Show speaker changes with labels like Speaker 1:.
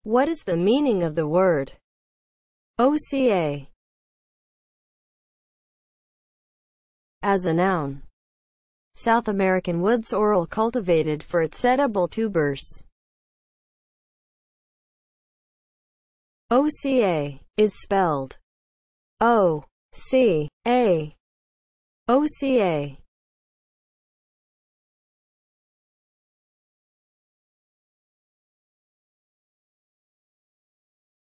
Speaker 1: What is the meaning of the word OCA as a noun? South American wood sorrel cultivated for its edible tubers. OCA is spelled O-C-A. OCA.